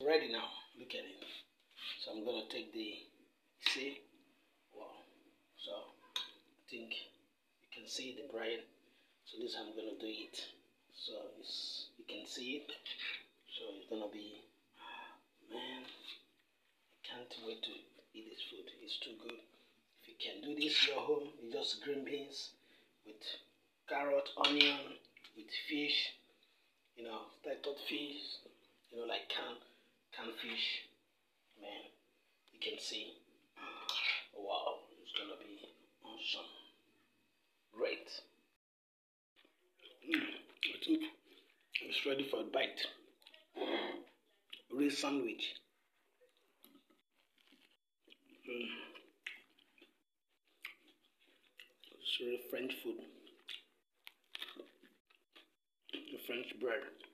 ready now. Look at it. So I'm gonna take the, see, wow. So I think you can see the bread. So this is how I'm gonna do it. So you can see it. So it's gonna be, man, I can't wait to eat this food. It's too good. If you can do this in your home, it's just green beans with carrot, onion, with fish, titled fish, like canned fish. Man, you can see. Wow, it's gonna be awesome. Great. I think it's ready for a bite. Real sandwich. It's really French food. The French bread.